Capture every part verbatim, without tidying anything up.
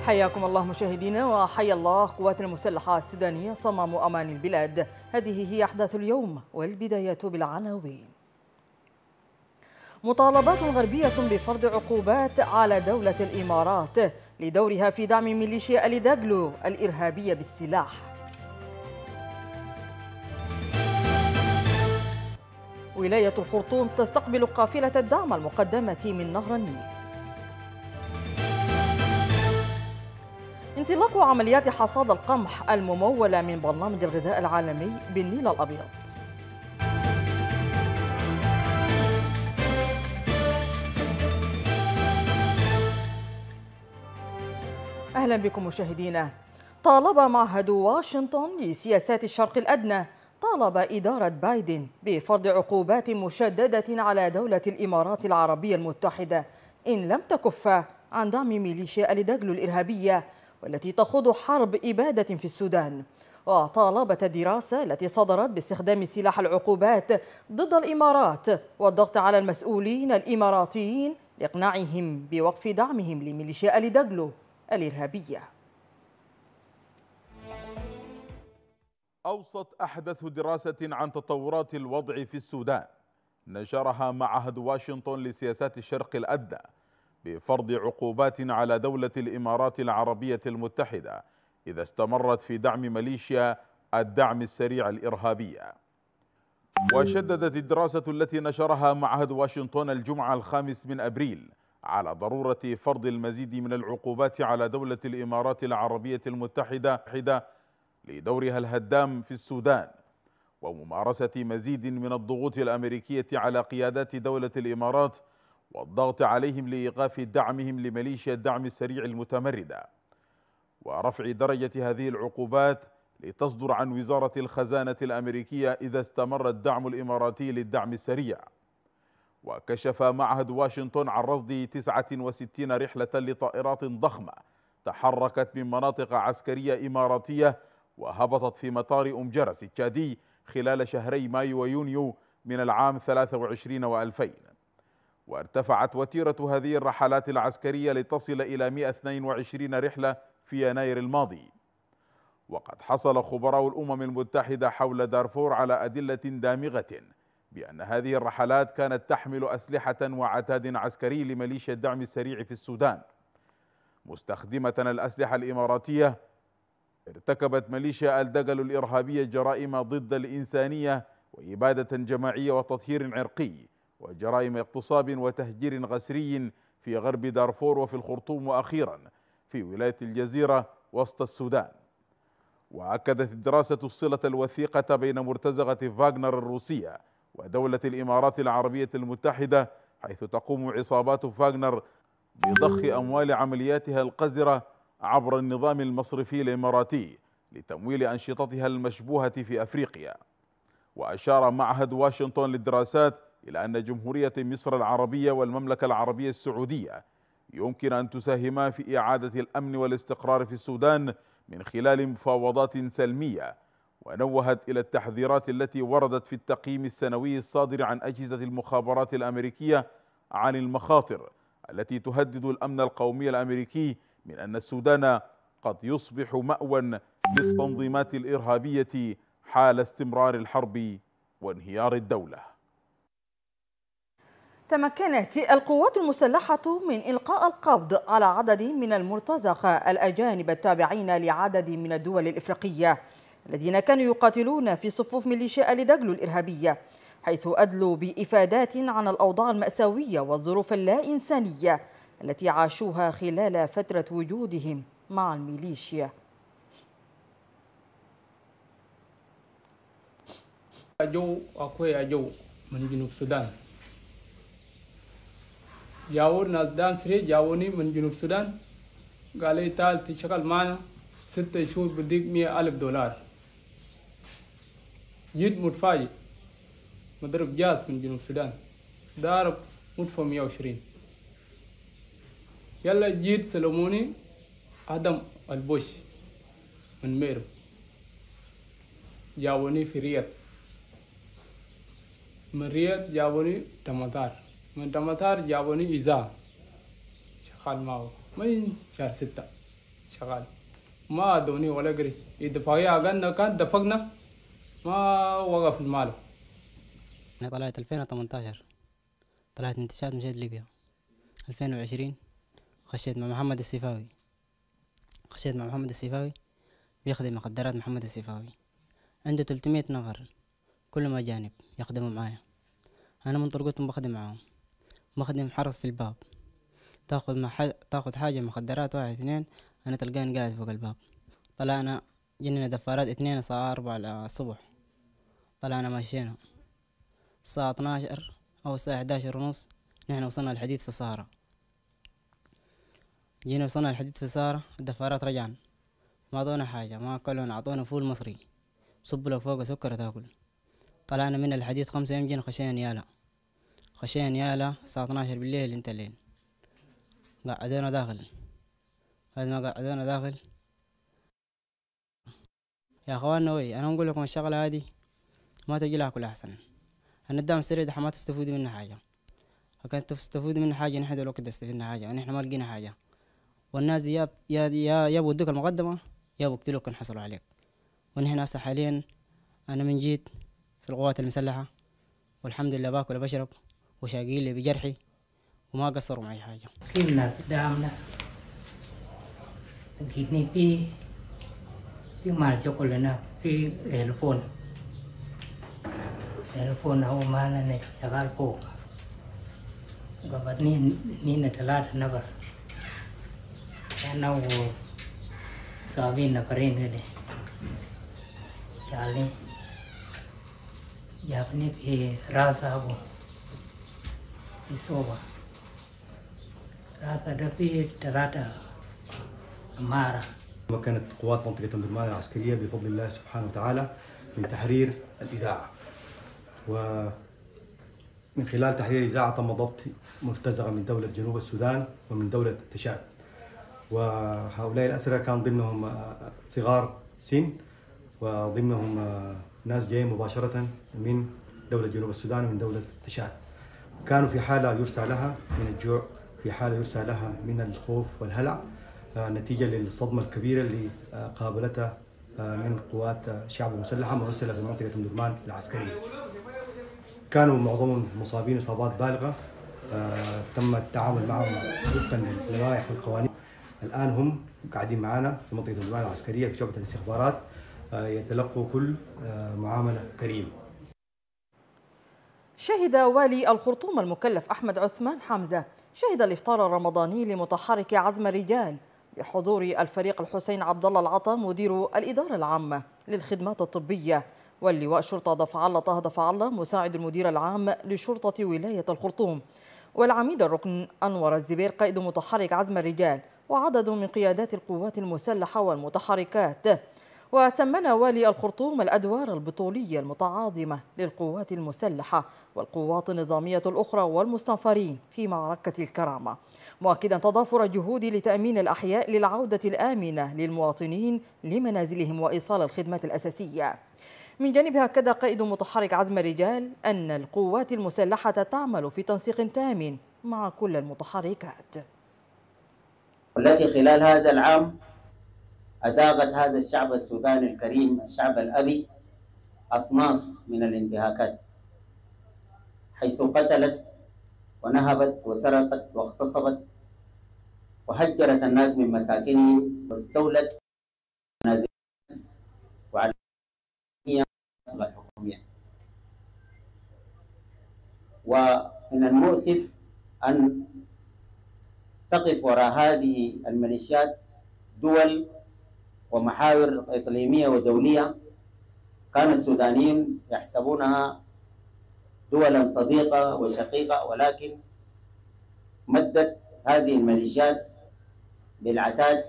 حياكم الله مشاهدينا، وحيا الله قوات المسلحة السودانية صمام أمان البلاد. هذه هي أحداث اليوم، والبداية بالعناوين. مطالبات غربية بفرض عقوبات على دولة الإمارات لدورها في دعم ميليشيا آل داغلو الإرهابية بالسلاح. ولاية الخرطوم تستقبل قافلة الدعم المقدمة من نهر النيل. انطلاق عمليات حصاد القمح الممولة من برنامج الغذاء العالمي بالنيل الأبيض. أهلا بكم مشاهدينا. طالب معهد واشنطن لسياسات الشرق الأدنى طالب إدارة بايدن بفرض عقوبات مشددة على دولة الإمارات العربية المتحدة إن لم تكف عن دعم ميليشيا آل داغلو الإرهابية والتي تخوض حرب إبادة في السودان. وطالبت الدراسة التي صدرت باستخدام سلاح العقوبات ضد الإمارات والضغط على المسؤولين الإماراتيين لإقناعهم بوقف دعمهم لميليشيا آل داغلو الإرهابية. أوسط أحدث دراسة عن تطورات الوضع في السودان نشرها معهد واشنطن لسياسات الشرق الأدنى بفرض عقوبات على دولة الإمارات العربية المتحدة إذا استمرت في دعم ميليشيا الدعم السريع الإرهابية. وشددت الدراسة التي نشرها معهد واشنطن الجمعة الخامس من أبريل على ضرورة فرض المزيد من العقوبات على دولة الإمارات العربية المتحدة لدورها الهدام في السودان، وممارسة مزيد من الضغوط الأمريكية على قيادات دولة الإمارات والضغط عليهم لإيقاف دعمهم لميليشيا الدعم السريع المتمردة، ورفع درجة هذه العقوبات لتصدر عن وزارة الخزانة الأمريكية إذا استمر الدعم الإماراتي للدعم السريع. وكشف معهد واشنطن عن رصد تسعة وستين رحلة لطائرات ضخمة تحركت من مناطق عسكرية إماراتية وهبطت في مطار أم جرس التشادي خلال شهري مايو ويونيو من العام ثلاثة وعشرين وألفين. وارتفعت وتيرة هذه الرحلات العسكرية لتصل إلى مئة واثنين وعشرين رحلة في يناير الماضي. وقد حصل خبراء الأمم المتحدة حول دارفور على أدلة دامغة بأن هذه الرحلات كانت تحمل أسلحة وعتاد عسكري لميليشيا الدعم السريع في السودان. مستخدمة الأسلحة الإماراتية، ارتكبت ميليشيا آل داغلو الإرهابية جرائم ضد الإنسانية وإبادة جماعية وتطهير عرقي وجرائم اغتصاب وتهجير غسري في غرب دارفور وفي الخرطوم وأخيرا في ولاية الجزيرة وسط السودان. وأكدت الدراسة الصلة الوثيقة بين مرتزقة فاغنر الروسية ودولة الإمارات العربية المتحدة، حيث تقوم عصابات فاغنر بضخ أموال عملياتها القذرة عبر النظام المصرفي الإماراتي لتمويل أنشطتها المشبوهة في أفريقيا. وأشار معهد واشنطن للدراسات إلى أن جمهورية مصر العربية والمملكة العربية السعودية يمكن أن تساهما في إعادة الأمن والاستقرار في السودان من خلال مفاوضات سلمية. ونوهت إلى التحذيرات التي وردت في التقييم السنوي الصادر عن أجهزة المخابرات الأمريكية عن المخاطر التي تهدد الأمن القومي الأمريكي من أن السودان قد يصبح مأوى للتنظيمات الإرهابية حال استمرار الحرب وانهيار الدولة. تمكنت القوات المسلحة من إلقاء القبض على عدد من المرتزقة الأجانب التابعين لعدد من الدول الإفريقية الذين كانوا يقاتلون في صفوف ميليشيا آل داغلو الإرهابية، حيث أدلوا بإفادات عن الأوضاع المأساوية والظروف اللا إنسانية التي عاشوها خلال فترة وجودهم مع الميليشيا. جو أخوي جو من جنوب السودان، جاوا ناس دام سري جاوني من جنوب السودان، قال لي تعال تشتغل معنا ستة شهور بديك مئة ألف دولار. جيت متفاجئ، مضرب جاز من جنوب السودان ضارب مدفع مئة وعشرين. يلا جيت سلموني هدم البوش من ميرو، جاوني في رياض، من رياض جابوني تمتار، من تمتار جابوني إزا شغال معه من شهر ستة. شغال ما ادوني ولا قرش. اتفاقية عقدنا كان دفقنا ما وقف المال. أنا طلعت ألفين وثمانية عشر، طلعت انتشاد مشيت ليبيا. ألفين وعشرين خشيت مع محمد السيفاوي، خشيت مع محمد السيفاوي بيخدم مخدرات. محمد السيفاوي عنده ثلاثمية نفر كلهم أجانب يخدموا معايا. أنا من طرقتهم بخدم معاهم، بخدم حرس في الباب. تاخذ مع ح... تاخذ حاجة مخدرات واحد اثنين، أنا تلقاني قاعد فوق الباب. طلعنا جنينا دفارات اثنين الساعة أربعة الصبح، طلعنا ماشينا الساعة اثنا عشر أو الساعة إحدى عشر ونص نحن وصلنا الحديد في الصحراء. جينا وصلنا الحديد في الصحراء، الدفارات رجعنا ما أعطونا حاجة، ما أكلونا، أعطونا فول مصري صبوا لك فوق سكر تاكل. طلعنا من الحديد خمسة يوم، جينا خشينا نيالا، خشينا نيالا الساعة اثنا عشر بالليل انت الليل. قعدونا داخل، بعد ما قعدونا داخل يا اخوانا وي انا نقول لكم الشغلة هذه ما تجي لها كل احسن. الندام السريع ده ما تستفيدوا منه حاجة، فكانت تستفيدوا منه حاجة نحن دلوقتي استفدنا حاجة ونحن ما لقينا حاجة. والناس دي يا يا يا يا بودوك المقدمة يا بقتلوك انحصلوا عليك. ونحن هسه حاليا انا من جيت في القوات المسلحة والحمد لله باكل وبشرب وشاقين لي بجرحي وما قصروا معي حاجة. كنا قدامنا جيتني في في مال شغلنا في تليفون تليفون هو مالنا شغال فوق. قبضني نينا ثلاثة نفر، أنا وصابين نفرين كده شالني جابني في راس أبو في صوبة. راس ده في ثلاثة أمارة. مكنت قوات منطقة الدرمان العسكرية بفضل الله سبحانه وتعالى من تحرير الإذاعة، ومن خلال تحرير الإذاعة تم ضبط مرتزقة من دولة جنوب السودان ومن دولة تشاد. وهؤلاء الأسرى كان ضمنهم صغار سن وضمنهم ناس جايين مباشرة من دولة جنوب السودان ومن دولة تشاد. كانوا في حالة يرثى لها من الجوع، في حالة يرثى لها من الخوف والهلع نتيجة للصدمة الكبيرة اللي قابلتها من قوات الشعب المسلحة مرسلة في منطقة أم درمان العسكرية. كانوا معظمهم مصابين إصابات بالغة، تم التعامل معهم وفقا للوائح والقوانين. الآن هم قاعدين معنا في منطقة أم درمان العسكرية في شعبة الاستخبارات يتلقوا كل معاملة كريمة. شهد والي الخرطوم المكلف أحمد عثمان حمزة شهد الإفطار الرمضاني لمتحرك عزم الرجال بحضور الفريق الحسين عبد الله العطا مدير الإدارة العامة للخدمات الطبية، واللواء شرطة ضفع الله طه ضفع الله مساعد المدير العام لشرطة ولاية الخرطوم، والعميد الركن أنور الزبير قائد متحرك عزم الرجال، وعدد من قيادات القوات المسلحة والمتحركات. وتمنى والي الخرطوم الأدوار البطولية المتعاظمة للقوات المسلحة والقوات النظامية الأخرى والمستنفرين في معركة الكرامة، مؤكدا تضافر الجهود لتأمين الأحياء للعودة الآمنة للمواطنين لمنازلهم وإيصال الخدمات الأساسية. من جانبها أكد قائد متحرك عزم الرجال أن القوات المسلحة تعمل في تنسيق تام مع كل المتحركات، والتي خلال هذا العام أزاغت هذا الشعب السوداني الكريم الشعب الأبي أصناف من الانتهاكات، حيث قتلت ونهبت وسرقت واغتصبت وهجرت الناس من مساكنهم واستولت منازل الناس وعلى الحكومية. ومن المؤسف أن تقف وراء هذه الميليشيات دول ومحاور إقليمية ودولية كان السودانيين يحسبونها دولا صديقة وشقيقة، ولكن مدت هذه الميليشيات بالعتاد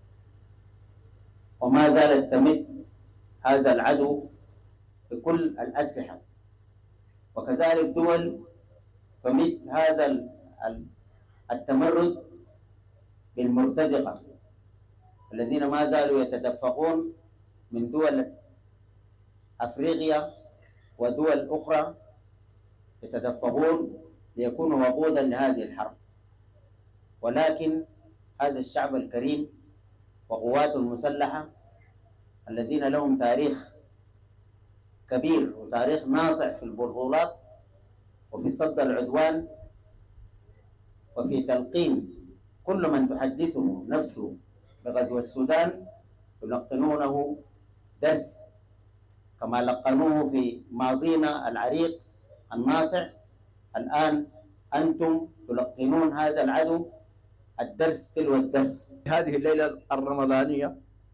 وما زالت تمد هذا العدو بكل الأسلحة، وكذلك دول تمد هذا التمرد بالمرتزقة الذين ما زالوا يتدفقون من دول أفريقيا ودول أخرى، يتدفقون ليكونوا وقودا لهذه الحرب. ولكن هذا الشعب الكريم وقواته المسلحة الذين لهم تاريخ كبير وتاريخ ناصع في البطولات وفي صد العدوان وفي تلقين كل من تحدثه نفسه بغزو السودان، يلقنونه درس كما لقنوه في ماضينا العريق الناصع. الآن أنتم تلقنون هذا العدو الدرس تلو الدرس. هذه الليلة الرمضانية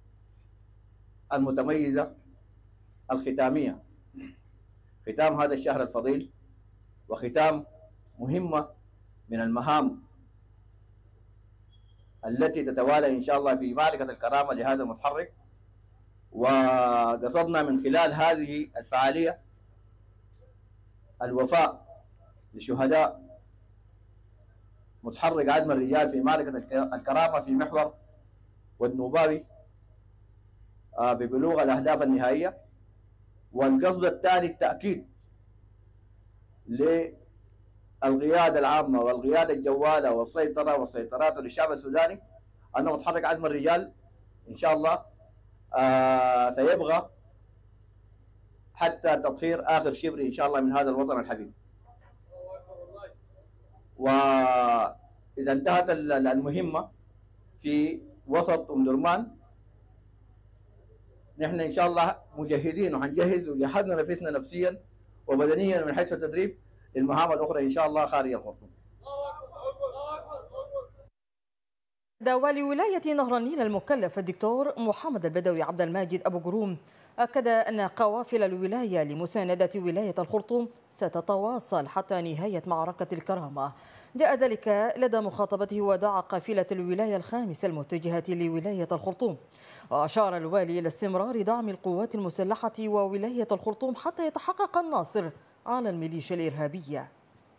المتميزة الختامية، ختام هذا الشهر الفضيل وختام مهمة من المهام التي تتوالى إن شاء الله في معركة الكرامة لهذا المتحرك. وقصدنا من خلال هذه الفعالية الوفاء لشهداء متحرك عدم الرجال في معركة الكرامة في محور والنوباوي ببلوغ الأهداف النهائية. والقصد الثاني التأكيد للقيادة العامة والقيادة الجوالة والسيطرة والسيطرات للشعب السوداني أنه متحرك عدم الرجال إن شاء الله آه سيبغى حتى تطهير آخر شبر إن شاء الله من هذا الوطن الحبيب. وإذا انتهت المهمة في وسط أم درمان، نحن إن شاء الله مجهزين وحنجهز وجهزنا نفسنا نفسيا وبدنيا من حيث التدريب للمهام الأخرى إن شاء الله خارج الخرطوم. والي ولاية نهر النيل المكلف الدكتور محمد البدوي عبد الماجد أبو جروم أكد أن قوافل الولاية لمساندة ولاية الخرطوم ستتواصل حتى نهاية معركة الكرامة. جاء ذلك لدى مخاطبته ودعا قافلة الولاية الخامسة المتجهة لولاية الخرطوم. وأشار الوالي إلى استمرار دعم القوات المسلحة وولاية الخرطوم حتى يتحقق النصر على الميليشيا الإرهابية.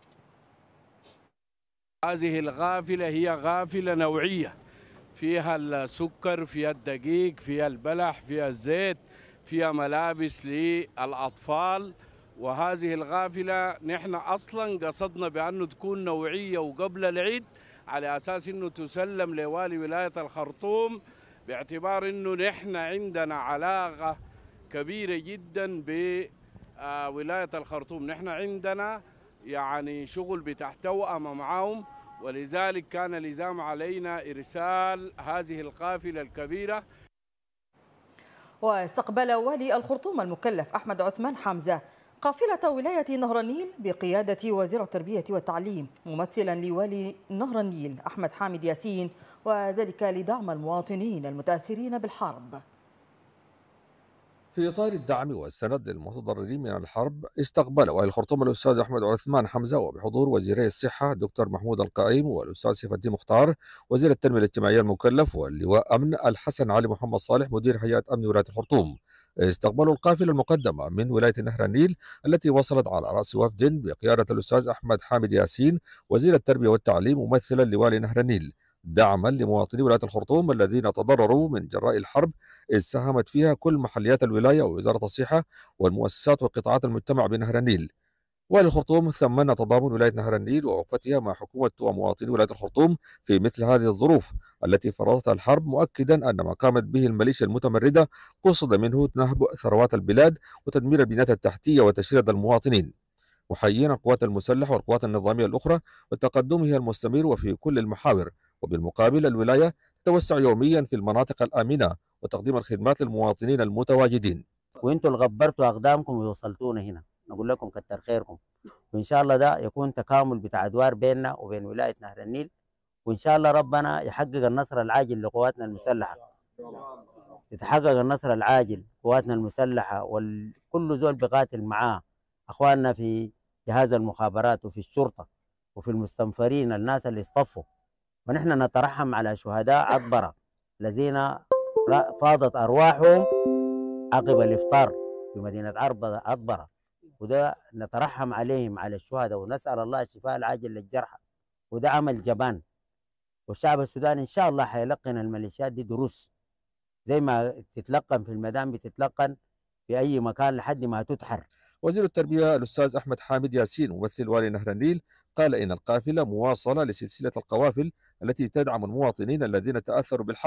هذه الغافلة هي غافلة نوعية، فيها السكر، فيها الدقيق، فيها البلح، فيها الزيت، فيها ملابس للأطفال. وهذه الغافلة نحن أصلا قصدنا بأنه تكون نوعية وقبل العيد على أساس أنه تسلم لوالي ولاية الخرطوم، باعتبار أنه نحن عندنا علاقة كبيرة جدا بولاية الخرطوم. نحن عندنا يعني شغل بتاع توأمة معهم، ولذلك كان لزام علينا إرسال هذه القافلة الكبيرة. واستقبل والي الخرطوم المكلف أحمد عثمان حمزة قافلة ولاية نهر النيل بقيادة وزير التربية والتعليم ممثلا لوالي نهر النيل أحمد حامد ياسين، وذلك لدعم المواطنين المتأثرين بالحرب. في إطار الدعم والسند للمتضررين من الحرب، استقبل والي الخرطوم الأستاذ أحمد عثمان حمزة وبحضور وزيري الصحة الدكتور محمود القائم والأستاذ سيف الدين مختار وزير التنمية الاجتماعية المكلف واللواء أمن الحسن علي محمد صالح مدير هيئة أمن ولاية الخرطوم. استقبلوا القافلة المقدمة من ولاية نهر النيل التي وصلت على رأس وفد بقيادة الأستاذ أحمد حامد ياسين وزير التربية والتعليم ممثلا لوالي نهر النيل، دعما لمواطني ولاية الخرطوم الذين تضرروا من جراء الحرب، إذ ساهمت فيها كل محليات الولاية ووزارة الصحة والمؤسسات وقطاعات المجتمع بنهر النيل. والي الخرطوم ثمن تضامن ولاية نهر النيل ووقفتها مع حكومة ومواطني ولاية الخرطوم في مثل هذه الظروف التي فرضتها الحرب، مؤكدا أن ما قامت به الميليشيا المتمردة قصد منه نهب ثروات البلاد وتدمير البنيات التحتية وتشريد المواطنين، محيين القوات المسلحة والقوات النظامية الأخرى وتقدمها المستمر وفي كل المحاور. وبالمقابل الولاية تتوسع يوميا في المناطق الآمنة وتقديم الخدمات للمواطنين المتواجدين. وانتم اللي غبرتوا أقدامكم ووصلتونا هنا، نقول لكم كتر خيركم، وإن شاء الله ده يكون تكامل بتاع أدوار بيننا وبين ولاية نهر النيل، وإن شاء الله ربنا يحقق النصر العاجل لقواتنا المسلحة، يتحقق النصر العاجل قواتنا المسلحة وكل زول بقاتل معاه أخواننا في جهاز المخابرات وفي الشرطة وفي المستنفرين الناس اللي اصطفوا. ونحن نترحم على شهداء عطبرة الذين فاضت أرواحهم عقب الإفطار في مدينة عطبرة، وده نترحم عليهم على الشهداء ونسأل الله الشفاء العاجل للجرحى، وده عمل جبان. والشعب السوداني إن شاء الله حيلقن الميليشيات دي دروس زي ما تتلقن في الميدان بتتلقن في أي مكان لحد ما تتحر. وزير التربية الأستاذ أحمد حامد ياسين ممثل والي نهر النيل قال إن القافلة مواصلة لسلسلة القوافل التي تدعم المواطنين الذين تأثروا بالحرب،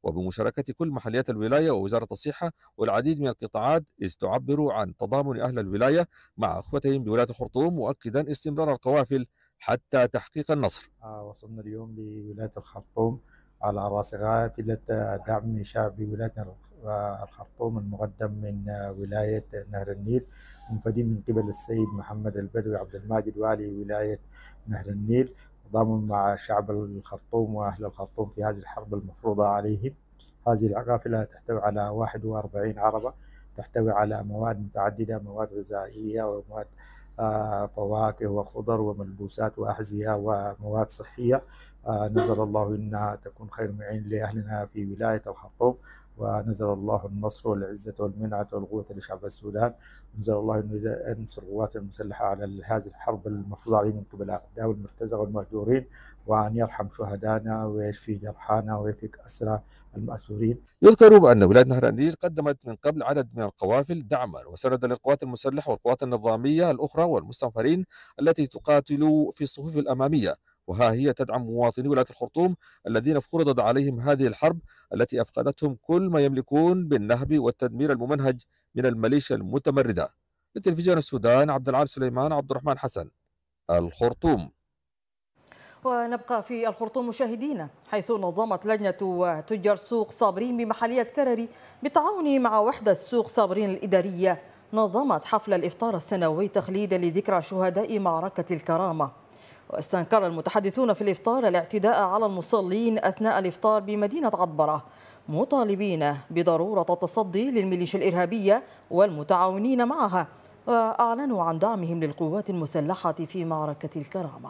وبمشاركة كل محليات الولاية ووزارة الصحة والعديد من القطاعات، إذ تعبر عن تضامن أهل الولاية مع أخوتهم بولاية الخرطوم، مؤكدا استمرار القوافل حتى تحقيق النصر. آه وصلنا اليوم لولاية الخرطوم على رأس قافلة دعم شعبي ولاية الخرطوم المقدم من ولاية نهر النيل، منفذين من قبل السيد محمد البدوي عبد الماجد والي ولاية نهر النيل، تضامن مع شعب الخرطوم وأهل الخرطوم في هذه الحرب المفروضة عليهم. هذه القافلة تحتوي على واحد وأربعين عربة، تحتوي على مواد متعددة، مواد غذائية ومواد آه فواكه وخضر وملبوسات وأحذية ومواد صحية. آه نزل الله إنها تكون خير معين لأهلنا في ولاية الخرطوم، ونزل الله النصر والعزة والمنعة والقوة لشعب السودان، ونزل الله أن ينصر القوات المسلحة على هذه الحرب المفروضة عليهم من قبل الأعداء والمرتزقة والمهجورين، وأن يرحم شهدانا ويشفي جرحانا ويفك أسرى المأسورين. يذكر بأن ولاية نهر النيل قدمت من قبل عدد من القوافل دعما وسندا للقوات المسلحة والقوات النظامية الأخرى والمستنفرين التي تقاتل في الصفوف الأمامية، وها هي تدعم مواطني ولاية الخرطوم الذين فرضت عليهم هذه الحرب التي أفقدتهم كل ما يملكون بالنهب والتدمير الممنهج من الميليشيا المتمردة. لتلفزيون السودان، عبد العال سليمان، عبد الرحمن حسن، الخرطوم. ونبقى في الخرطوم مشاهدينا، حيث نظمت لجنة تجار سوق صابرين بمحلية كرري بالتعاون مع وحدة سوق صابرين الإدارية نظمت حفل الإفطار السنوي تخليدا لذكرى شهداء معركة الكرامة. واستنكر المتحدثون في الإفطار الاعتداء على المصلين أثناء الإفطار بمدينة عطبرة، مطالبين بضرورة التصدي للميليشيا الإرهابية والمتعاونين معها، وأعلنوا عن دعمهم للقوات المسلحة في معركة الكرامة.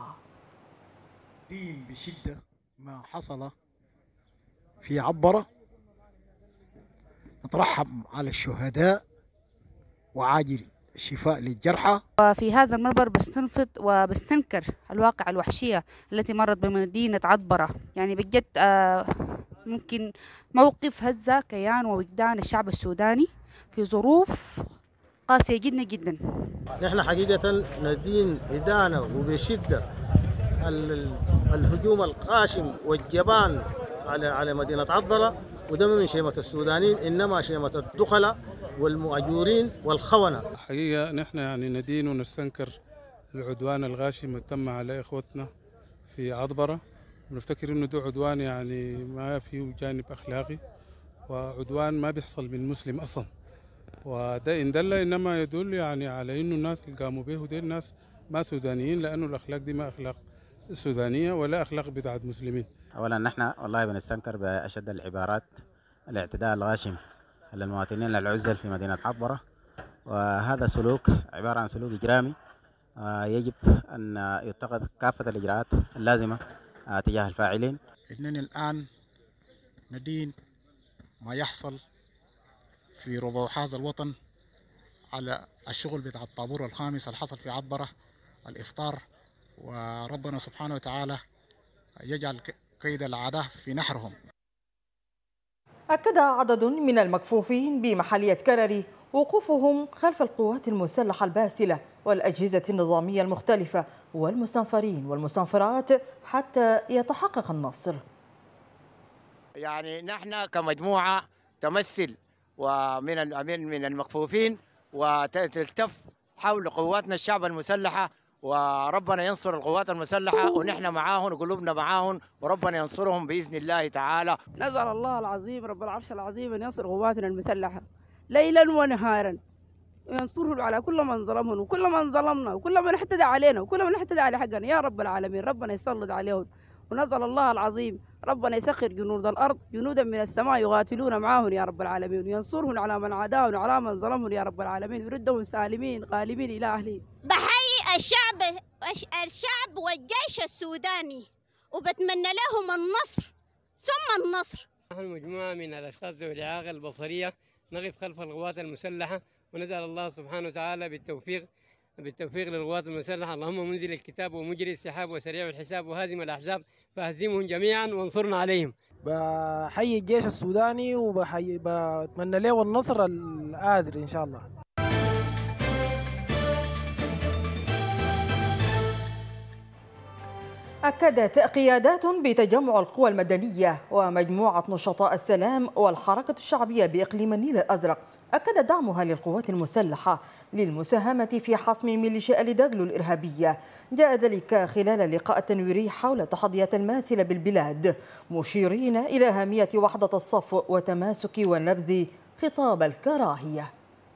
بشدة ما حصل في عطبرة، نترحم على الشهداء وعاجل الشفاء للجرحى. وفي هذا المنبر بستنفض وبستنكر الواقع الوحشية التي مرت بمدينة عطبرة، يعني بجد ممكن موقف هز كيان ووجدان الشعب السوداني في ظروف قاسية جدا جدا. نحن حقيقة ندين إدانة وبشدة الهجوم القاشم والجبان على على مدينة عطبرة، وده من شيمة السودانيين، إنما شيمة الدخلاء والمؤجورين والخونة. حقيقة نحن يعني ندين ونستنكر العدوان الغاشم التم على إخوتنا في عطبرة، ونفتكر إنه ده عدوان يعني ما فيه جانب أخلاقي، وعدوان ما بيحصل من مسلم أصلا، وده إن دل إنما يدل يعني على إنه الناس اللي قاموا به دي الناس ما سودانيين، لأنه الأخلاق دي ما أخلاق سودانية ولا أخلاق بتاعت مسلمين. أولا نحن والله بنستنكر بأشد العبارات الاعتداء الغاشم على المواطنين العزل في مدينة عطبرة، وهذا سلوك عبارة عن سلوك إجرامي يجب أن يتخذ كافة الإجراءات اللازمة تجاه الفاعلين. إنني الآن ندين ما يحصل في ربوع هذا الوطن على الشغل بتاع الطابور الخامس اللي حصل في عطبرة الإفطار، وربنا سبحانه وتعالى يجعل كيد الأعداء في نحرهم. أكد عدد من المكفوفين بمحلية كرري وقوفهم خلف القوات المسلحة الباسلة والأجهزة النظامية المختلفة والمستنفرين والمستنفرات حتى يتحقق النصر. يعني نحن كمجموعة تمثل ومن من المكفوفين وتلتف حول قواتنا الشعب المسلحة، وربنا ينصر القوات المسلحة ونحن معاهم وقلوبنا معاهم، وربنا ينصرهم بإذن الله تعالى. نزل الله العظيم رب العرش العظيم أن ينصر قواتنا المسلحة ليلا ونهارا، وينصرهم على كل من ظلمهم وكل من ظلمنا وكل من احتدى علينا وكل من احتدى على حقنا يا رب العالمين. ربنا يسلط عليهم، ونزل الله العظيم ربنا يسخر جنود الأرض جنودا من السماء يقاتلون معاهم يا رب العالمين، وينصرهم على من عاداهم وعلى من ظلمهم يا رب العالمين، ويردهم سالمين غالبين إلى أهلهم. بحيي الشعب الشعب والجيش السوداني وبتمنى لهم النصر ثم النصر. نحن مجموعة من الأشخاص ذوي الإعاقة البصرية نقف خلف القوات المسلحة، ونسأل الله سبحانه وتعالى بالتوفيق بالتوفيق للقوات المسلحة. اللهم منزل الكتاب ومجري السحاب وسريع الحساب وهازم الأحزاب فهزمهم جميعا وانصرنا عليهم. بحيي الجيش السوداني وبحيي بتمنى له النصر الآزر إن شاء الله. أكدت قيادات بتجمع القوى المدنية ومجموعة نشطاء السلام والحركة الشعبية بإقليم النيل الأزرق أكد دعمها للقوات المسلحة للمساهمة في حصم ميليشيا الداغلو الإرهابية. جاء ذلك خلال اللقاء التنويري حول التحديات الماثلة بالبلاد، مشيرين إلى أهمية وحدة الصف وتماسك ونبذ خطاب الكراهية.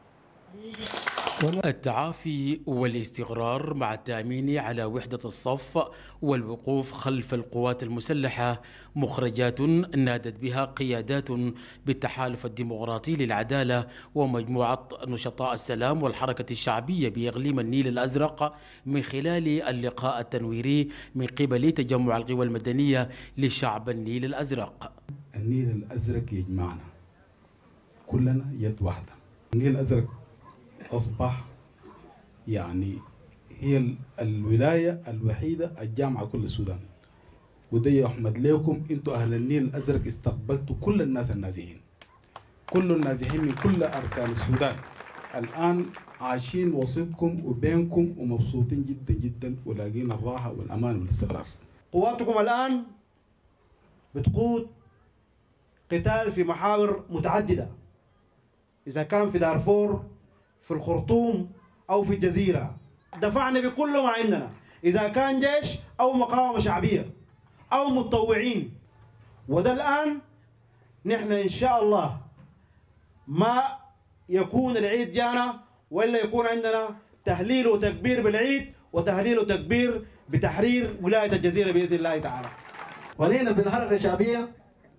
التعافي والاستقرار مع التأمين على وحدة الصف والوقوف خلف القوات المسلحة مخرجات نادت بها قيادات بالتحالف الديمقراطي للعدالة ومجموعة نشطاء السلام والحركة الشعبية بإقليم النيل الأزرق من خلال اللقاء التنويري من قبل تجمع القوى المدنية لشعب النيل الأزرق. النيل الأزرق يجمعنا كلنا يد واحدة. النيل الأزرق أصبح يعني هي الولاية الوحيدة الجامعة كل السودان، وده يحمد لكم انتوا أهل النيل الأزرق استقبلتوا كل الناس النازحين، كل النازحين من كل أركان السودان الآن عايشين وسطكم وبينكم ومبسوطين جدا جدا ولاقين الراحة والأمان والاستقرار. قواتكم الآن بتقود قتال في محاور متعددة، إذا كان في دارفور، في الخرطوم أو في الجزيرة. دفعنا بكل ما عندنا، إذا كان جيش أو مقاومة شعبية أو متطوعين. وده الآن نحن إن شاء الله ما يكون العيد جانا وإلا يكون عندنا تهليل وتكبير بالعيد وتهليل وتكبير بتحرير ولاية الجزيرة بإذن الله تعالى. ولينا في الحركة الشعبية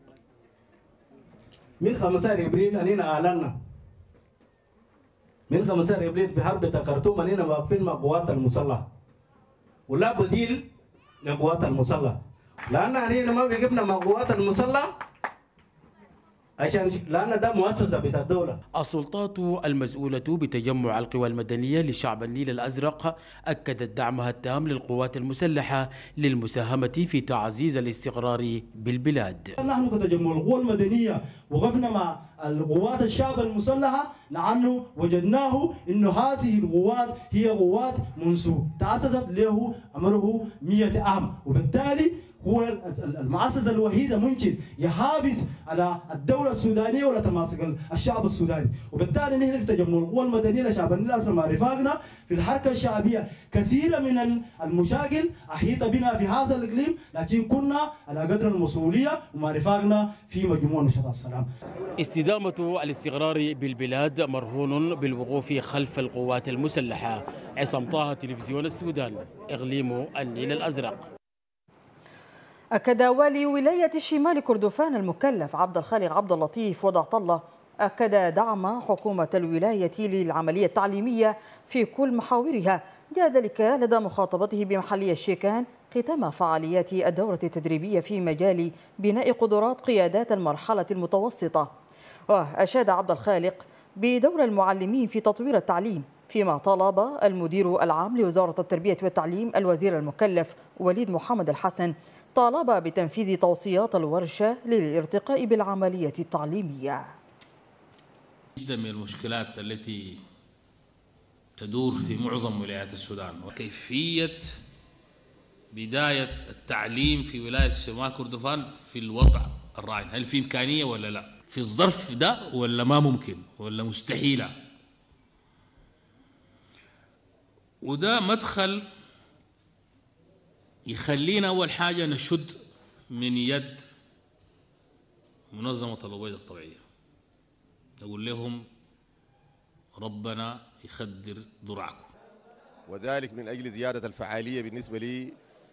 من خمسة عشر إبريل أننا أعلنا من خمسة عشر إبريل في حرب الخرطوم أننا واقفين مع قوات المسلحة ولا بديل لقوات المسلحة، لأن أننا ما وقفنا مع قوات المسلحة عشان لأن ده مؤسسة بتاع الدولة. السلطات المسؤولة بتجمع القوى المدنية لشعب النيل الأزرق أكدت دعمها التام للقوات المسلحة للمساهمة في تعزيز الاستقرار بالبلاد. نحن كتجمع القوى المدنية وقفنا مع القوات الشعب المسلحة لأنه وجدناه إنه هذه القوات هي قوات منذ تأسست له عمره مئة عام، وبالتالي هو المؤسسة الوحيدة ممكن يحافظ على الدولة السودانية ولا تماسك الشعب السوداني. وبالتالي نحن في تجمع القوى المدنية لشعب النيل الأزرق مع رفاقنا في الحركة الشعبية كثير من المشاكل أحيط بنا في هذا الإقليم، لكن كنا على قدر المسؤولية ومع رفاقنا في مجموعة نشطاء السلام. استدامة الاستقرار بالبلاد مرهون بالوقوف خلف القوات المسلحة. عصام طه، تلفزيون السودان، إقليم النيل الأزرق. أكد والي ولاية شمال كردفان المكلف عبد الخالق عبد اللطيف وضعت الله أكد دعم حكومة الولاية للعملية التعليمية في كل محاورها. جاء ذلك لدى مخاطبته بمحلية الشيكان ختام فعاليات الدورة التدريبية في مجال بناء قدرات قيادات المرحلة المتوسطة. وأشاد عبد الخالق بدور المعلمين في تطوير التعليم، فيما طالب المدير العام لوزارة التربية والتعليم الوزير المكلف وليد محمد الحسن طالب بتنفيذ توصيات الورشة للارتقاء بالعملية التعليمية. جدا من المشكلات التي تدور في معظم ولايات السودان وكيفية بداية التعليم في ولاية شمال كردفان في الوضع الراهن، هل في إمكانية ولا لا في الظرف ده ولا ما ممكن ولا مستحيلة؟ وده مدخل يخلينا أول حاجة نشد من يد منظمة الأبيض الطبيعية، نقول لهم ربنا يخدر ذرعكم، وذلك من أجل زيادة الفعالية بالنسبة لي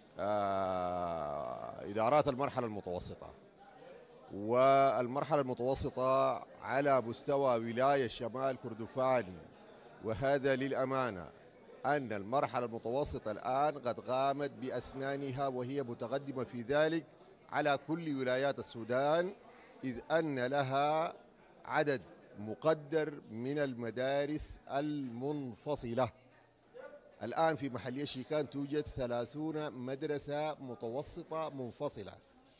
آه إدارات المرحلة المتوسطة. والمرحلة المتوسطة على مستوى ولاية شمال كردفان، وهذا للأمانة أن المرحلة المتوسطة الآن قد قامت بأسنانها وهي متقدمة في ذلك على كل ولايات السودان، إذ أن لها عدد مقدر من المدارس المنفصلة. الآن في محلية شيكان توجد ثلاثون مدرسة متوسطة منفصلة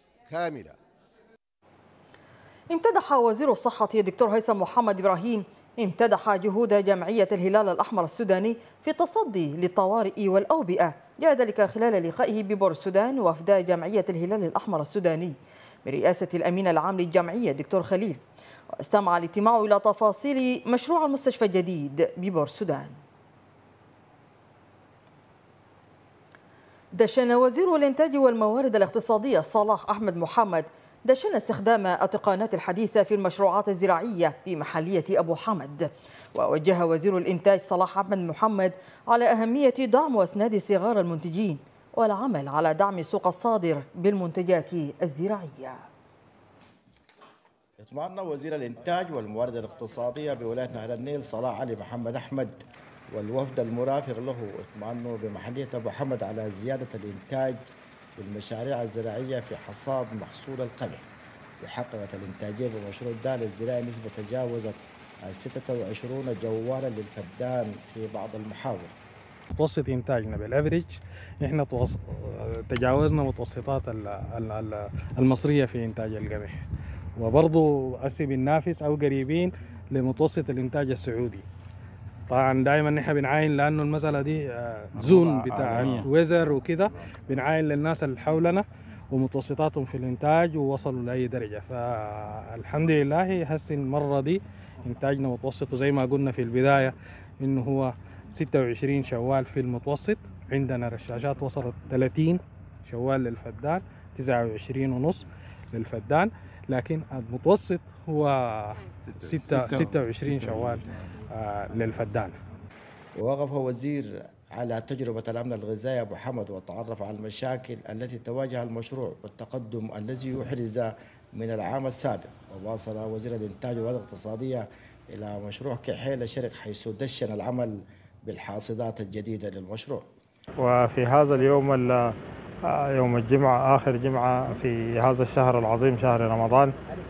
كاملة. امتدح وزير الصحة الدكتور هيثم محمد إبراهيم امتدح جهود جمعية الهلال الأحمر السوداني في التصدي للطوارئ والأوبئة. جاء ذلك خلال لقائه ببور السودان وفد جمعية الهلال الأحمر السوداني برئاسة الأمين العام للجمعية الدكتور خليل. واستمع الاجتماع إلى تفاصيل مشروع المستشفى الجديد ببور السودان. دشن وزير الإنتاج والموارد الاقتصادية صلاح أحمد محمد دشن استخدام التقنيات الحديثة في المشروعات الزراعية في محلية أبو حمد. ووجه وزير الإنتاج صلاح أحمد محمد على أهمية دعم وإسناد صغار المنتجين والعمل على دعم سوق الصادر بالمنتجات الزراعية. اطمأن وزير الإنتاج والموارد الاقتصادية بولاية نهر النيل صلاح علي محمد أحمد والوفد المرافق له اطمأنوا بمحلية أبو حمد على زيادة الإنتاج بالمشاريع الزراعية في حصاد محصول القمح، وحققت الإنتاجية بمشروع الدال الزراعي نسبة تجاوزت ستة وعشرين جوالا للفدان في بعض المحاور. متوسط إنتاجنا بالأفريج إحنا تجاوزنا متوسطات المصرية في إنتاج القمح، وبرضه هسه بننافس أو قريبين لمتوسط الإنتاج السعودي. طبعا دائما نحن بنعاين لانه المساله دي زون بتاع وزر وكده، بنعاين للناس اللي حولنا ومتوسطاتهم في الانتاج ووصلوا لاي درجه. فالحمد لله هسه المره دي انتاجنا متوسط، وزي ما قلنا في البدايه انه هو ستة وعشرين شوال في المتوسط. عندنا رشاشات وصلت ثلاثين شوال للفدان، تسعة وعشرين ونص للفدان، لكن المتوسط هو ستة وعشرين شوال للفدان. ووقف وزير على تجربة الأمن الغذائي أبو حمد وتعرف على المشاكل التي تواجه المشروع والتقدم الذي يحرز من العام السابق. وواصل وزير الإنتاج والاقتصادية إلى مشروع كحيل شرق حيث دشن العمل بالحاصدات الجديدة للمشروع. وفي هذا اليوم يوم الجمعة آخر جمعة في هذا الشهر العظيم شهر رمضان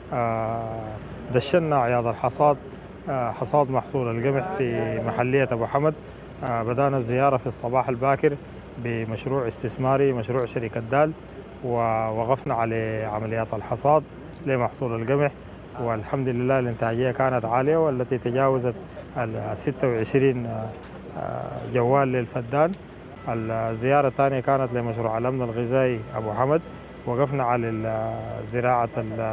دشنا عياذ الحصاد حصاد محصول القمح في محلية أبو حمد. بدأنا الزيارة في الصباح الباكر بمشروع استثماري مشروع شركة دال، ووقفنا على عمليات الحصاد لمحصول القمح، والحمد لله الإنتاجية كانت عالية والتي تجاوزت ال ستة وعشرين جوال للفدان. الزيارة الثانية كانت لمشروع الأمن الغذائي أبو حمد، وقفنا على زراعة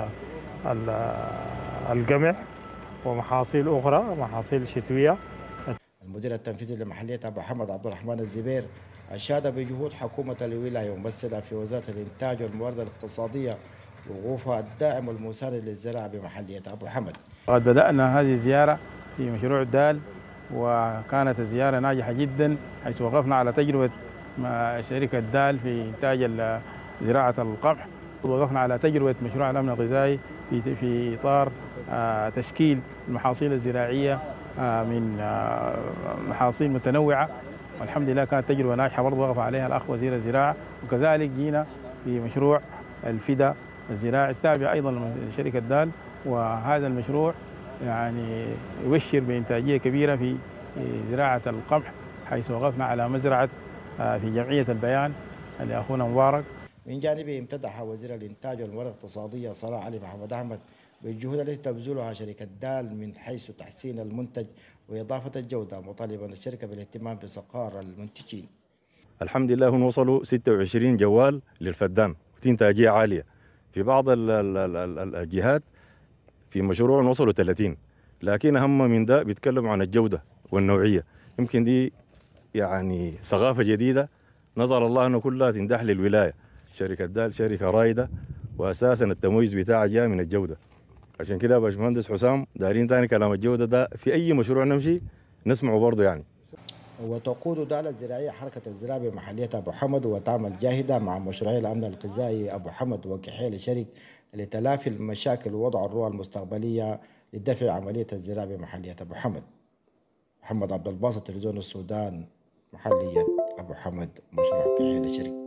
القمح ومحاصيل أخرى محاصيل شتوية. المدير التنفيذي لمحلية أبو حمد عبد الرحمن الزبير أشاد بجهود حكومة الولاية وممثلة في وزارة الإنتاج والموارد الاقتصادية وقوفها الداعم والمساند للزراعة بمحلية أبو حمد. قد بدأنا هذه الزيارة في مشروع دال، وكانت الزيارة ناجحة جدا، حيث وقفنا على تجربة شركة دال في إنتاج زراعة القمح، وقفنا على تجربة مشروع الأمن الغذائي في في إطار تشكيل المحاصيل الزراعية من محاصيل متنوعة، والحمد لله كانت تجربة ناجحة برضه وقف عليها الأخ وزير الزراعة. وكذلك جينا في مشروع الفدا الزراعي التابع أيضا لشركة دال، وهذا المشروع يعني يبشر بإنتاجية كبيرة في زراعة القمح، حيث وقفنا على مزرعة في جمعية البيان لأخونا مبارك. من جانبه امتدح وزير الإنتاج والموارد الاقتصادية صلاح علي محمد أحمد بالجهود التي تبذلها شركة دال من حيث تحسين المنتج وإضافة الجودة، مطالبا الشركة بالاهتمام بصقار المنتجين. الحمد لله هم وصلوا ستة وعشرين جوال للفدان، ودي إنتاجية عالية. في بعض ال ال ال الجهات في مشروع وصلوا ثلاثين، لكن أهم من ده بيتكلموا عن الجودة والنوعية. يمكن دي يعني ثقافة جديدة نظر الله أنه كلها تندح للولاية. شركة دال شركة رائدة، وأساسا التمويز بتاعها جاء من الجودة. عشان كده يا باشمهندس حسام دارين تاني كلام الجودة ده في أي مشروع نمشي نسمعه برضه يعني. وتقود دال الزراعية حركة الزراعة بمحلية أبو حمد وتعمل جاهدة مع مشروعي الأمن الغذائي أبو حمد وكحيل شرق لتلافي المشاكل ووضع الرؤى المستقبلية لدفع عملية الزراعة بمحلية أبو حمد. محمد عبد الباسط، تلفزيون السودان، محلية أبو حمد، مشروع كحيل شرق.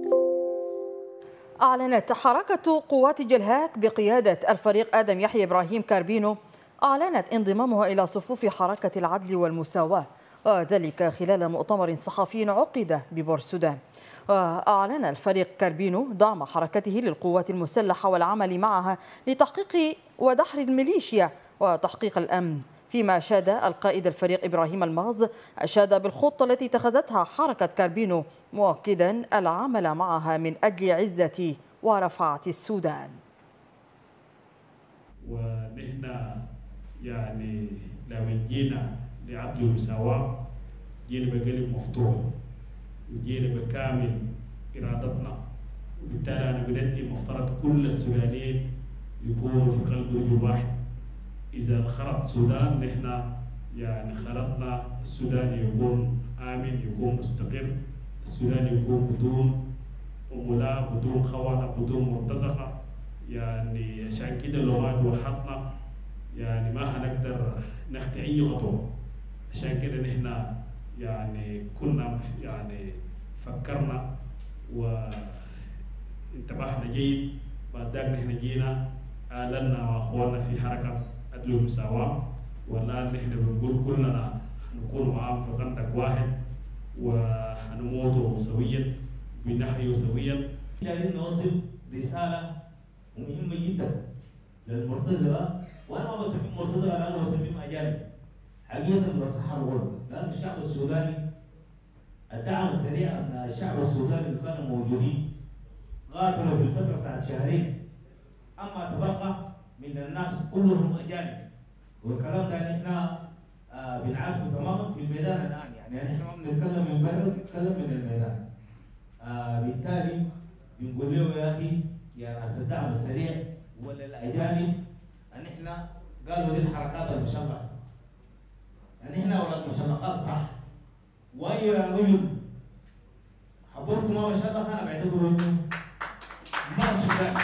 أعلنت حركة قوات جلهاك بقيادة الفريق آدم يحيى إبراهيم كاربينو أعلنت انضمامها إلى صفوف حركة العدل والمساواة، وذلك خلال مؤتمر صحفي عقد ببور السودان. وأعلن الفريق كاربينو دعم حركته للقوات المسلحة والعمل معها لتحقيق ودحر الميليشيا وتحقيق الأمن فيما أشاد القائد الفريق إبراهيم الماز أشاد بالخطة التي اتخذتها حركة كاربينو، مؤكدا العمل معها من أجل عزة ورفعة السودان. ونحن يعني لو جينا لعدل المساواة جينا بقلب مفتوح وجينا بكامل إرادتنا، وبالتالي أنا بدأت مفترض كل السودانيين يكونوا في قلب رجل واحد. إذا خرط السودان نحن يعني خرطنا السودان يكون آمن، يكون مستقر، السودان يكون بدون أملاء، بدون خونة، بدون مرتزقة. يعني عشان كده لو ما توحدنا يعني ما هنقدر نخطي أي خطوة. عشان كده نحن يعني كنا يعني فكرنا وانتبهنا جيد. بعد ذلك نحن جينا أعلنا وأخواننا في حركة عدل المساواة، والآن نحن بنقول كلنا نكون معاهم في خندق واحد وهنموت سويا بنحيا سويا. دايرين نوصل رسالة مهمة جدا للمرتزقة، وأنا ما بسميهم مرتزقة، أنا بسميهم أجانب. حقيقة بصح الغرب، لأن الشعب السوداني الدعم السريع من الشعب السوداني اللي كانوا موجودين قاتلوا في الفترة بتاعت شهرين، أما تبقى من الناس كلهم أجانب، والكلام ده نحن آه بنعرفه تماما في الميدان الآن. يعني نحن ما بنتكلم من برا، بنتكلم من الميدان. آه بالتالي بنقول له يا أخي يا ناس الدعم السريع ولا الأجانب أن نحن قالوا دي الحركات المشلخة، يعني نحن أولاد مشلخات صح، وأي رجل حبوته ما مشلخ أنا بعتبره إنه ما مشلخ.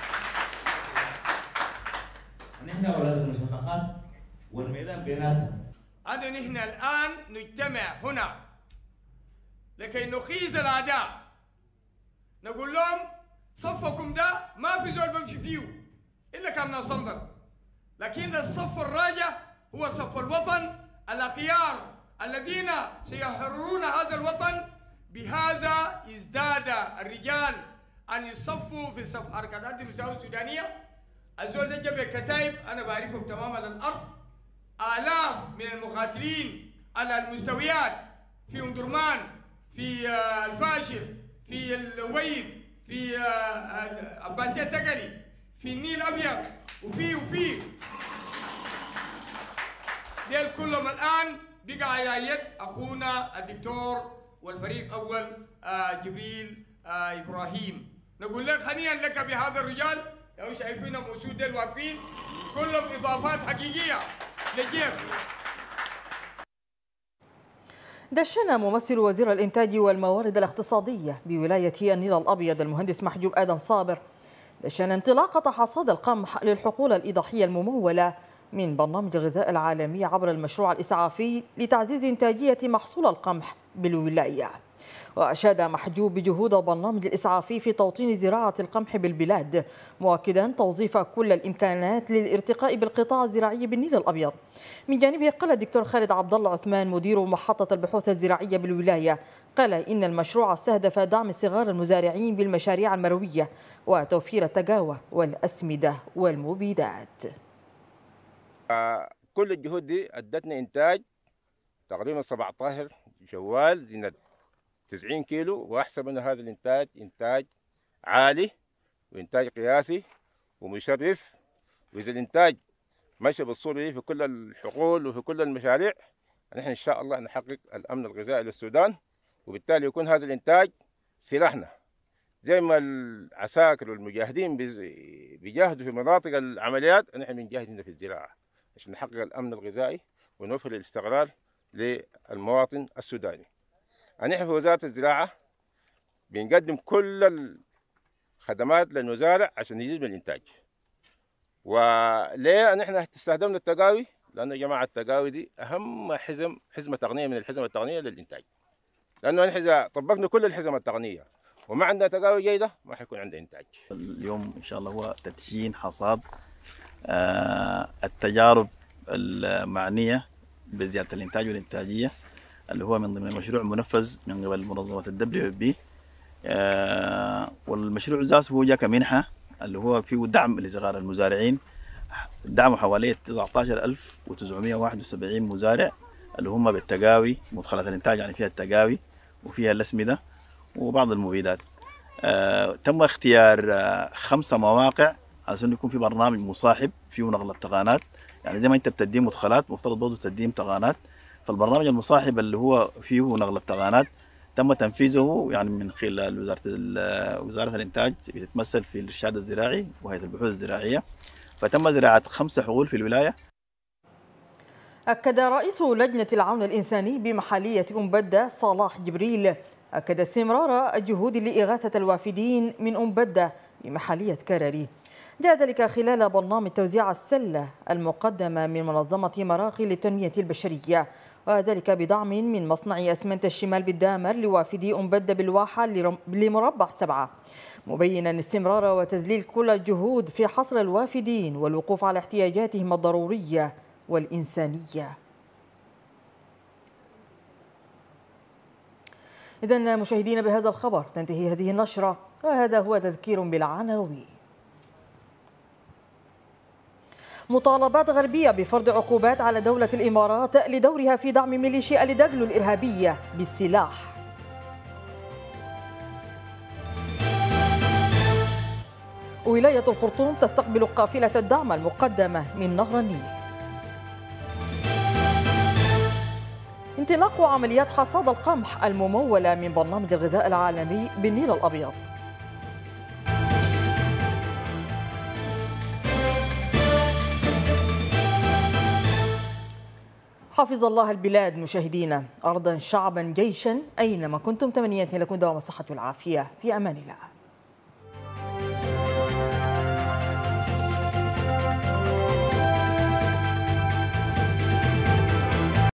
نحن أولاد المشلخات والميدان بيناتنا. أنا نحن الآن نجتمع هنا لكي نخيز الأعداء، نقول لهم صفكم ده ما في زول بمشي فيه إلا كان صندل، لكن الصف الراجع هو صف الوطن الأخيار الذين سيحررون هذا الوطن. بهذا ازداد الرجال أن يصفوا في صف حركة عدل المساواة السودانية. الزول ده جاب كتايب أنا بعرفهم تماما على الأرض، آلاف من المقاتلين على المستويات في أم درمان، في الفاشر، في الويد، في عباسية تقري، في النيل الأبيض، وفي وفي ديل كلهم الآن بقى على يد أخونا الدكتور والفريق أول جبريل إبراهيم. نقول لك هنيئا لك بهذا الرجال، لو شايفينهم أسود ديل واقفين كلهم إضافات حقيقية للجيب. دشن ممثل وزير الإنتاج والموارد الاقتصادية بولاية النيل الأبيض المهندس محجوب آدم صابر دشن انطلاقة حصاد القمح للحقول الإيضاحية الممولة من برنامج الغذاء العالمي عبر المشروع الإسعافي لتعزيز إنتاجية محصول القمح بالولاية. وأشاد محجوب بجهود البرنامج الإسعافي في توطين زراعة القمح بالبلاد، مؤكدا توظيف كل الإمكانات للارتقاء بالقطاع الزراعي بالنيل الأبيض. من جانبه قال الدكتور خالد عبد الله عثمان مدير محطة البحوث الزراعية بالولاية، قال إن المشروع استهدف دعم صغار المزارعين بالمشاريع المروية وتوفير التقاوى والأسمدة والمبيدات. كل الجهود دي أدتنا إنتاج تقريبا سبعة عشر جوال زينة تسعين كيلو، وأحسب أن هذا الإنتاج إنتاج عالي وإنتاج قياسي ومشرف. وإذا الإنتاج ماشي بالصورة دي في كل الحقول وفي كل المشاريع، نحن إن شاء الله نحقق الأمن الغذائي للسودان، وبالتالي يكون هذا الإنتاج سلاحنا. زي ما العساكر والمجاهدين بيجاهدوا في مناطق العمليات، نحن بنجاهد هنا في الزراعة عشان نحقق الأمن الغذائي ونوفر الاستقرار للمواطن السوداني. نحن في وزارة الزراعة بنقدم كل الخدمات للمزارع عشان يزيد من الإنتاج. وليه نحن استخدمنا التقاوي؟ لأن يا جماعة التقاوي دي أهم حزم حزمة تقنية من الحزم التقنية للإنتاج. لأنه نحن إذا طبقنا كل الحزم التقنية وما عندنا تقاوي جيدة ما حيكون عندنا إنتاج. اليوم إن شاء الله هو تدشين حصاد آه التجارب المعنية بزيادة الإنتاج والإنتاجية، اللي هو من ضمن مشروع منفذ من قبل منظمة الدبليو اف بي. آه والمشروع ذاته هو جاء كمنحة اللي هو فيه دعم لصغار المزارعين. دعموا حوالي تسعة عشر ألف وتسعمائة وواحد وسبعين مزارع اللي هم بالتقاوي، مدخلات الانتاج يعني فيها التقاوي وفيها الاسمده وبعض المبيدات. آه تم اختيار آه خمسه مواقع عشان يكون في برنامج مصاحب فيه نقل التقانات، يعني زي ما انت بتديم مدخلات مفترض برضه تديم تقانات. فالبرنامج المصاحب اللي هو فيه نقل التقانات تم تنفيذه يعني من خلال وزاره وزاره الانتاج، بتتمثل في الارشاد الزراعي وهيئه البحوث الزراعيه. فتم زراعه خمسه حقول في الولايه. أكد رئيس لجنة العون الإنساني بمحلية أم بدة صلاح جبريل أكد استمرار الجهود لإغاثة الوافدين من أم بدة بمحلية كرري. جاء ذلك خلال برنامج توزيع السلة المقدمة من منظمة مراخي للتنمية البشرية، وذلك بدعم من مصنع أسمنت الشمال بالدامر لوافدي أم بدة بالواحة لمربع سبعة، مبينا استمرار وتذليل كل الجهود في حصر الوافدين والوقوف على احتياجاتهم الضرورية والإنسانية. إذن مشاهدينا بهذا الخبر تنتهي هذه النشرة، وهذا هو تذكير بالعناوين. مطالبات غربية بفرض عقوبات على دولة الإمارات لدورها في دعم ميليشيا الدقلو الإرهابية بالسلاح. ولاية الخرطوم تستقبل قافلة الدعم المقدمة من نهر النيل. انطلاق عمليات حصاد القمح الممولة من برنامج الغذاء العالمي بالنيل الأبيض. حفظ الله البلاد مشاهدينا، أرضا شعبا جيشا أينما كنتم، تمنياتي لكم دوام الصحة والعافية، في أمان الله.